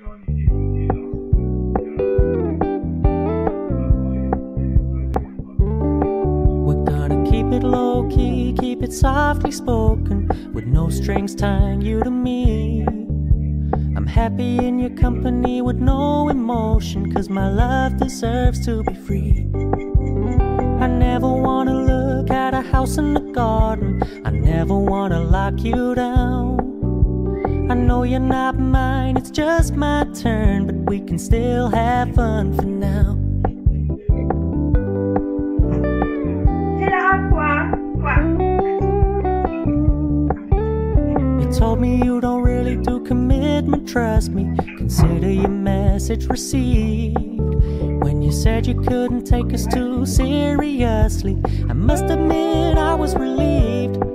We're gonna keep it low-key, keep it softly spoken, with no strings tying you to me. I'm happy in your company with no emotion, 'cause my love deserves to be free. I never wanna look at a house in the garden, I never wanna lock you down. I know you're not mine, it's just my turn, but we can still have fun for now. You told me you don't really do commitment, trust me, consider your message received. When you said you couldn't take us too seriously, I must admit I was relieved.